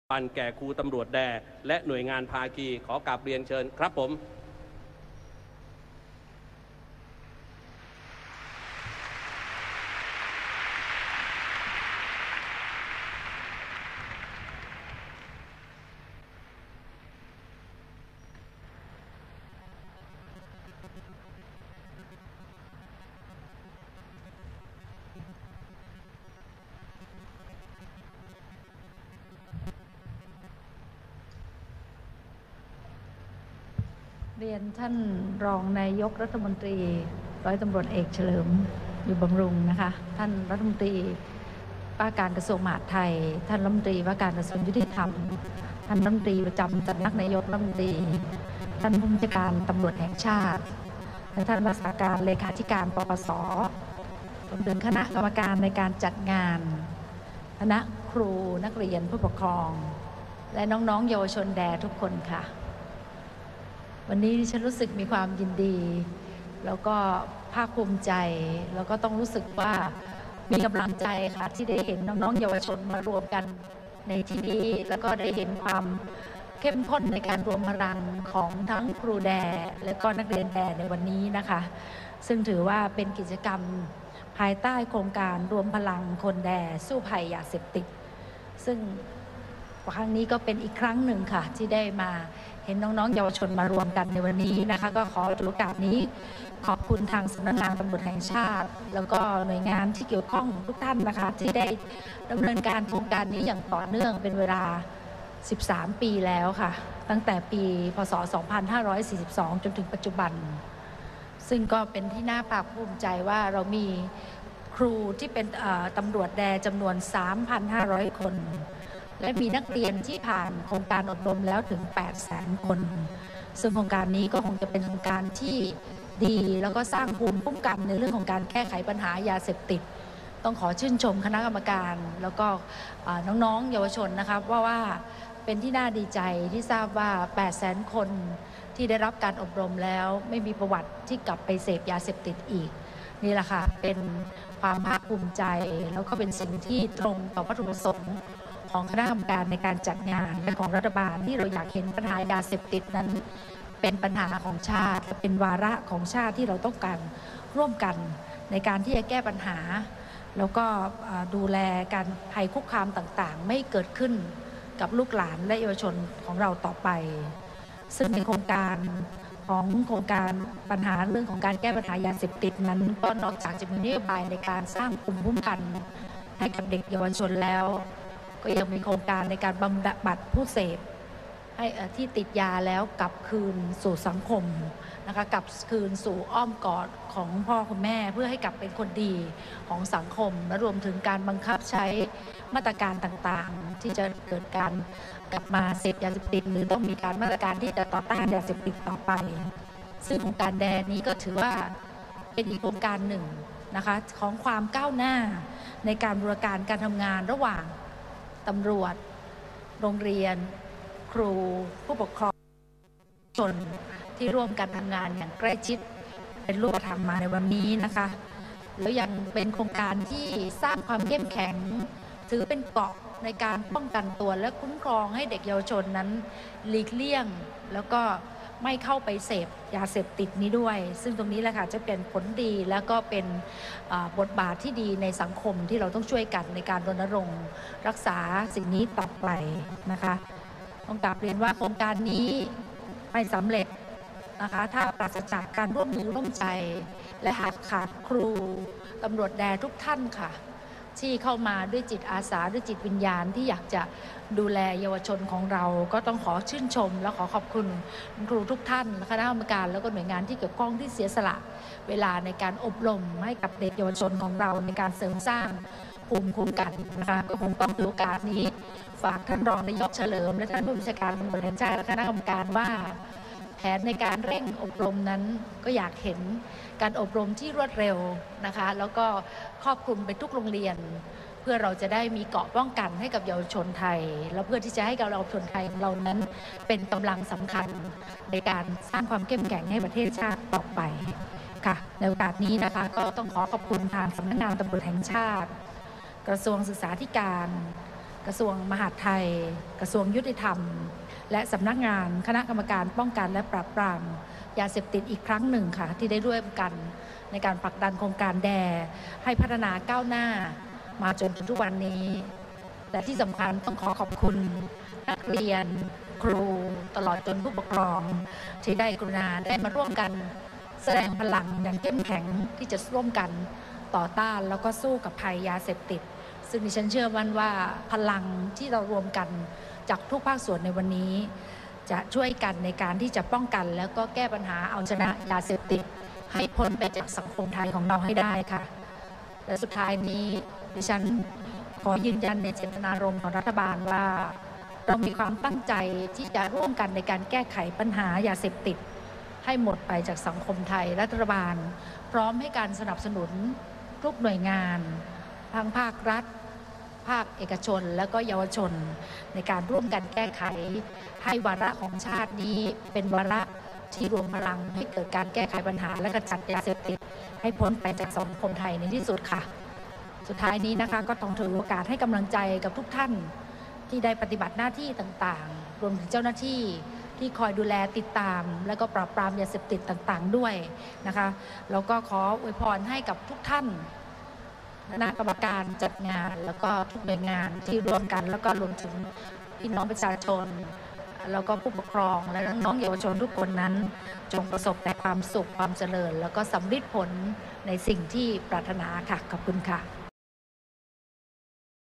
ปันแก่ครูตำรวจแดและหน่วยงานภาคีขอกราบเรียนเชิญครับผมเรียนท่านรองนายกรัฐมนตรีร้อยตำรวจเอกเฉลิมอยู่บำรุงนะคะท่านรัฐมนตรีว่าการกระทรวงมหาดไทยท่านรัฐมนตรีว่าการกระทรวงยุติธรรมท่านรัฐมนตรีประจำสำนักนายกรัฐมนตรีท่านผู้บัญชาการตำรวจแห่งชาติและท่านรักษาการเลขาธิการปปสรวมถึงคณะกรรมการในการจัดงานคณะครูนักเรียนผู้ปกครองและน้องๆเยาวชนแดทุกคนค่ะวันนี้ฉันรู้สึกมีความยินดีแล้วก็ภาคภูมิใจแล้วก็ต้องรู้สึกว่ามีกำลังใจค่ะที่ได้เห็นน้องๆเยาวชนมารวมกันในที่นี้แล้วก็ได้เห็นความเข้มข้นในการรวมพลังของทั้งครูแดและก็นักเรียนแดในวันนี้นะคะซึ่งถือว่าเป็นกิจกรรมภายใต้โครงการรวมพลังคนแดสู้ภัยยาเสพติดซึ่งครั้งนี้ก็เป็นอีกครั้งหนึ่งค่ะที่ได้มาเห็นน้องๆเยาวชนมารวมกันในวันนี้นะคะก็ขอถือโอกาสนี้ขอบคุณทางสำนักงานตำรวจแห่งชาติแล้วก็หน่วยงานที่เกี่ยวข้องทุกท่านนะคะที่ได้ดำเนินการโครงการนี้อย่างต่อเนื่องเป็นเวลา13 ปีแล้วค่ะตั้งแต่ปีพ.ศ. 2542 จนถึงปัจจุบันซึ่งก็เป็นที่น่าภาคภูมิใจว่าเรามีครูที่เป็นตำรวจแดจำนวน 3,500 คนและมีนักเรียนที่ผ่านโครงการอบรมแล้วถึง 800,000 คนซึ่งโครงการนี้ก็คงจะเป็นโครงการที่ดีแล้วก็สร้างภูมิคุ้มกันในเรื่องของการแก้ไขปัญหายาเสพติดต้องขอชื่นชมคณะกรรมการแล้วก็น้องๆเยาวชนนะครับว่าเป็นที่น่าดีใจที่ทราบว่า 800,000 คนที่ได้รับการอบรมแล้วไม่มีประวัติที่กลับไปเสพยาเสพติดอีกนี่แหละค่ะเป็นความภาคภูมิใจแล้วก็เป็นสิ่งที่ตรงต่อวัตถุประสงค์ของคณะกรรมการในการจัดงานและของรัฐบาลที่เราอยากเห็นปัญหายาเสพติดนั้นเป็นปัญหาของชาติเป็นวาระของชาติที่เราต้องการร่วมกันในการที่จะแก้ปัญหาแล้วก็ดูแลการภัยคุกคามต่างๆไม่เกิดขึ้นกับลูกหลานและเยาวชนของเราต่อไปซึ่งในโครงการปัญหาเรื่องของการแก้ปัญหายาเสพติดนั้นก็นอกจากจะมีนโยบายในการสร้างภูมิคุ้มกันให้กับเด็กเยาวชนแล้วก็ยังมีโครงการในการบำบัดผู้เสพให้ที่ติดยาแล้วกลับคืนสู่สังคมนะคะกลับคืนสู่อ้อมกอดของพ่อคุณแม่เพื่อให้กลับเป็นคนดีของสังคมและรวมถึงการบังคับใช้มาตรการต่างๆที่จะเกิดการกลับมาเสพยาเสพติดหรือต้องมีการมาตรการที่จะต่อต้านยาเสพติดต่อไปซึ่งโครงการแดนนี้ก็ถือว่าเป็นอีกโครงการหนึ่งนะคะของความก้าวหน้าในการบูรณาการการทำงานระหว่างตำรวจโรงเรียนครูผู้ปกครองชนที่ร่วมกันทำงานอย่างใกล้ชิดเป็นรูปธรรมมาในวันนี้นะคะแล้วยังเป็นโครงการที่สร้างความเข้มแข็งถือเป็นเกราะในการป้องกันตัวและคุ้มครองให้เด็กเยาวชนนั้นหลีกเลี่ยงแล้วก็ไม่เข้าไปเสพยาเสพติดนี้ด้วยซึ่งตรงนี้แหละค่ะจะเป็นผลดีแล้วก็เป็นบทบาทที่ดีในสังคมที่เราต้องช่วยกันในการรณรงค์รักษาสิ่งนี้ต่อไปนะคะต้องกราบเรียนว่าโครงการนี้ไม่สำเร็จนะคะถ้าปราศจากการร่วมมือร่วมใจและหากขาดครูตำรวจแดทุกท่านค่ะที่เข้ามาด้วยจิตอาสาด้วยจิตวิญญาณที่อยากจะดูแลเยาวชนของเราก็ต้องขอชื่นชมและขอขอบคุณครูทุกท่านคณะกรรมการแล้วก็หน่วยงานที่เกี่ยวข้องที่เสียสละเวลาในการอบรมให้กับเด็กเยาวชนของเราในการเสริมสร้างภูมิคุ้มกันนะคะก็คงต้องถือโอกาสนี้ฝากท่านรองนายกเฉลิมและท่านผู้บัญชาการตำรวจแห่งชาติและคณะกรรมการว่าแผนในการเร่งอบรมนั้นก็อยากเห็นการอบรมที่รวดเร็วนะคะแล้วก็ครอบคลุมไปทุกโรงเรียนเพื่อเราจะได้มีเกราะป้องกันให้กับเยาวชนไทยแล้วเพื่อที่จะให้เยาวชนไทยของเรานั้นเป็นกำลังสำคัญในการสร้างความเข้มแข็งให้ประเทศชาติต่อไปค่ะในโอกาสนี้นะคะก็ต้องขอขอบคุณทางสำนักงานตำรวจแห่งชาติกระทรวงศึกษาธิการกระทรวงมหาดไทยกระทรวงยุติธรรมและสำนักงานคณะกรรมการป้องกันและปราบปรามยาเสพติดอีกครั้งหนึ่งค่ะที่ได้ร่วมกันในการผลักดันโครงการแดให้พัฒนาก้าวหน้ามาจนถึงทุกวันนี้แต่ที่สำคัญต้องขอขอบคุณนักเรียนครูตลอดจนผู้ปกครองที่ได้กรุณาได้มาร่วมกันแสดงพลังอย่างเข้มแข็งที่จะร่วมกันต่อต้านแล้วก็สู้กับภัยยาเสพติดซึ่งดิฉันเชื่อมั่นว่าพลังที่เรารวมกันจากทุกภาคส่วนในวันนี้จะช่วยกันในการที่จะป้องกันแล้วก็แก้ปัญหาเอาชนะยาเสพติดให้พ้นไปจากสังคมไทยของเราให้ได้ค่ะและสุดท้ายนี้ดิฉันขอยืนยันในเจตนารมณ์ของรัฐบาลว่าเรามีความตั้งใจที่จะร่วมกันในการแก้ไขปัญหายาเสพติดให้หมดไปจากสังคมไทยรัฐบาลพร้อมให้การสนับสนุนทุกหน่วยงานทั้งภาครัฐภาคเอกชนและก็เยาวชนในการร่วมกันแก้ไขให้วาระของชาตินี้เป็นวาระที่รวมพลังให้เกิดการแก้ไขปัญหาและกำจัดยาเสพติดให้พ้นไปจากสังคมไทยในที่สุดค่ะสุดท้ายนี้นะคะก็ต้องถือโอกาสให้กำลังใจกับทุกท่านที่ได้ปฏิบัติหน้าที่ต่างๆรวมถึงเจ้าหน้าที่ที่คอยดูแลติดตามและก็ปราบปรามยาเสพติดต่างๆด้วยนะคะแล้วก็ขออวยพรให้กับทุกท่านคณะกรรมการจัดงานแล้วก็ทุกหน่วยงานที่ร่วมกันแล้วก็รวมถึงพี่น้องประชาชนแล้วก็ผู้ปกครองและน้องๆเยาวชนทุกคนนั้นจงประสบแต่ความสุขความเจริญแล้วก็สำเร็จผลในสิ่งที่ปรารถนาค่ะขอบคุณค่ะ